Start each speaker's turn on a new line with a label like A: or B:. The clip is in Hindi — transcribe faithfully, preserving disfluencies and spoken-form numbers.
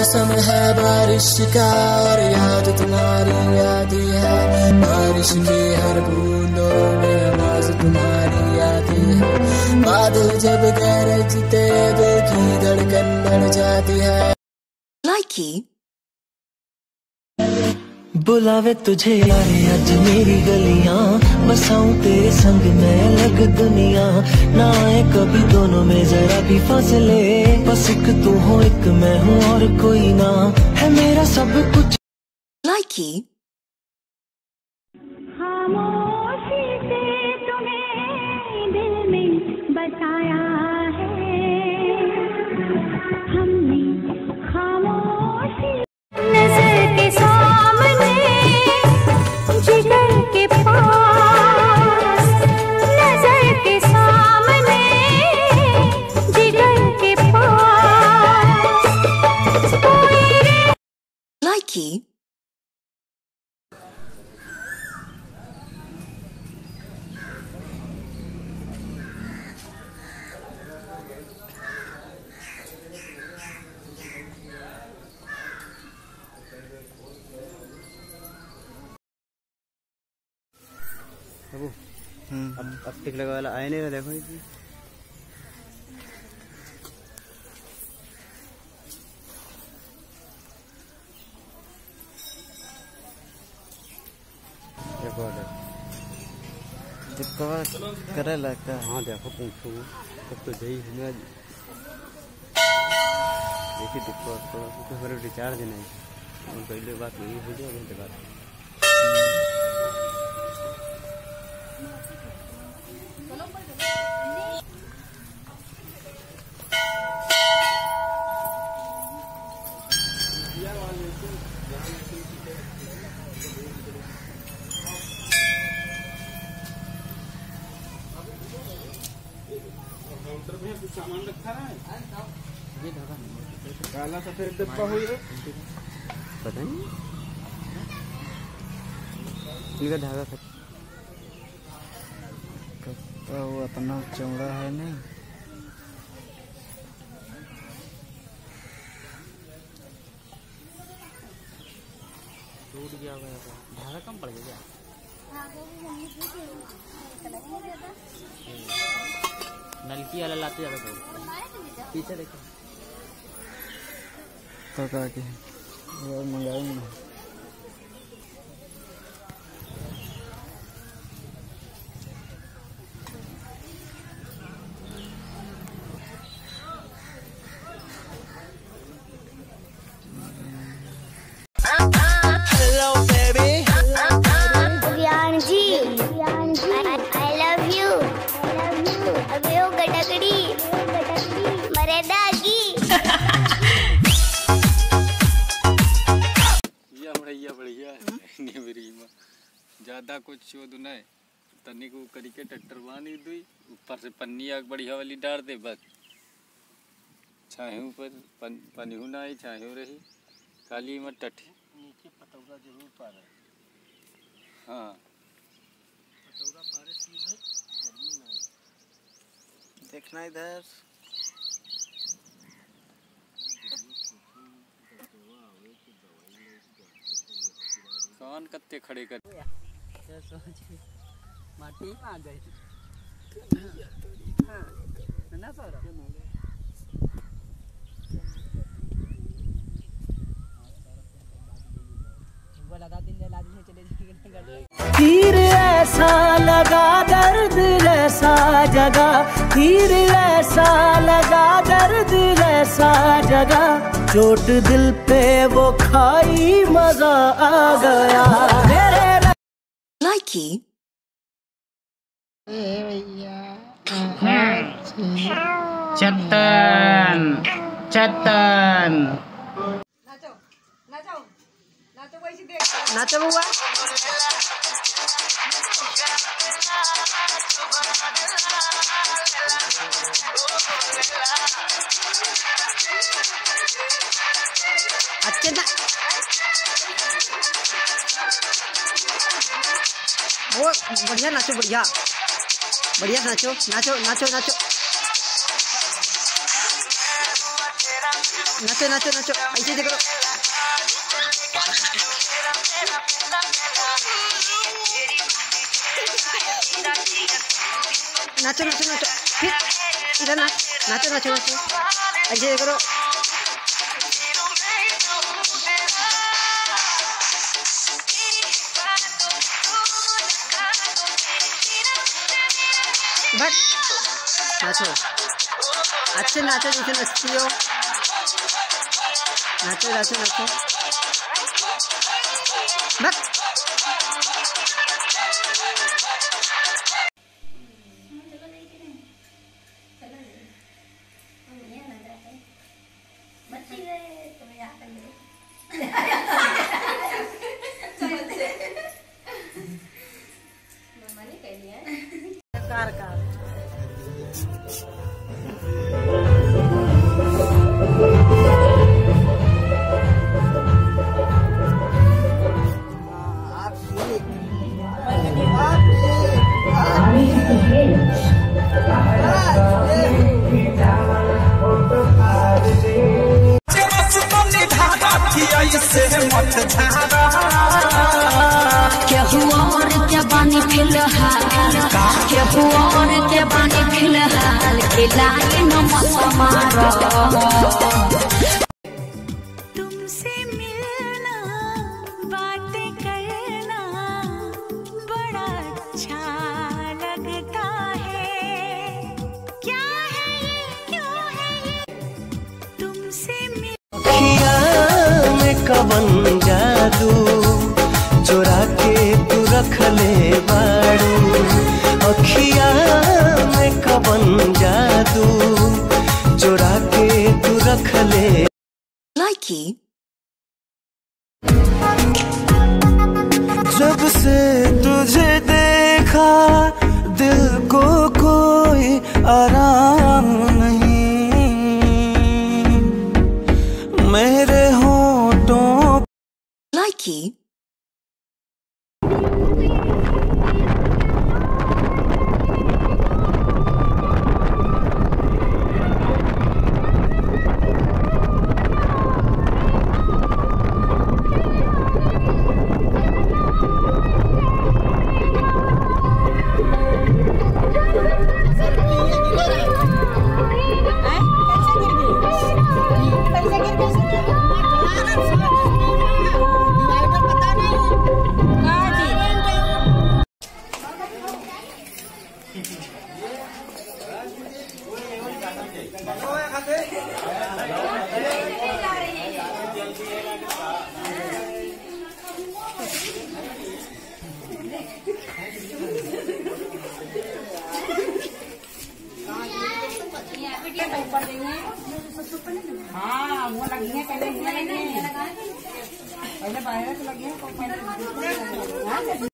A: मौसम है बारिश का और याद तुम्हारी आती है। बारिश की हर बूंदों में आवाज तुम्हारी आती है। बादल जब गरजते दिल की धड़कन बढ़ जाती है।
B: लाइकी
C: बुलावे तुझे यारे आज मेरी गलियां, बसाऊं तेरे संग में अलग दुनिया। ना आए कभी दोनों में जरा भी फासले, बस एक तू हो एक मैं हूँ और कोई ना, है मेरा सब कुछ।
B: लाइकी
D: खामोशी से तुम्हें दिल में बसाया है हमने। खामोशी नजर के सामने जिगर के पास, नजर के सामने जिगर के पास।
B: लाइकी
E: अब अब टिक लगा वाला आईने में देखो जी। करे लगता है। हाँ देखो पूछो तब तो यही है। देखिए दिक्कत तो मेरे रिचार्ज नहीं, पहले बात यही हो जाए बात।
F: कुछ सामान रखा है ये धागा काला सफेद डब्बा हो ये
E: पता नहीं इनका धागा
F: कत्ता हुआ इतना चौड़ा है नहीं।
E: टूट गया होगा धागा कम पड़ गया। नलकी वाला लाते ज्यादा तो पीछे देखो
F: पका के मंगाएंगे।
C: Hello baby,
D: Riyan ji, Riyan ji, I love you, I love you। अबे ओ गटकड़ी, गटकड़ी, मरेदागी।
G: या बढ़िया बढ़िया नहीं मेरी माँ ज्यादा कुछ शोध नहीं तनी को करी के ट्रैक्टर बांधी दुई ऊपर से पन्नी आग बढ़िया वाली डाल दे बस छाहू पर पन, पनिहू ना आई छाहू रही काली मत टठी
E: नीचे पतौरा जरूर पा रहा है।
G: हाँ
E: पतौरा पारे की है गर्मी ना
F: देखना इधर
G: कौन कत्ते खड़े कर
E: माटी आ गई। हाँ ना सर
C: तीर ऐसा लगा दर्द ऐसा जगा, तीर ऐसा लगा दर्द ऐसा जगा, चोट दिल पे वो खाई मजा आ गया मेरे।
B: लाइकी
F: चतन चतन
E: नाचो बुआ अच्छे ना वो बढ़िया नाचो बढ़िया बढ़िया नाचो नाचो नाचो नाचो
H: नाचो नाचो नाचो ऐसे देखो। नाचो नाचो नाचो फिर इधर नाच नाचो नाचो नाचो ऐसे करो। बस नाचो अच्छे नाचो जैसे नचती हो। नाचो नाचो नाचो बस। कार कार
I: क्या हुआ और क्या बानी फिलहाल, क्या हुआ और क्या बानी फिलहाल, खिलाए न मारो। तुमसे मिलना बातें करना बड़ा अच्छा लगता है। क्या है ये क्यों है ये तुमसे मिल
C: कवन जादू चोरा के तू रख ले बाड़ू। अखिया में कवन जादू चोरा के तू रख ले।
B: Likey.
C: जब से तुझे देखा दिल को कोई आराम नहीं। मेरे होठों
B: Likey.
H: हाँ वो लगी है पहले पहले बाहर लगी है।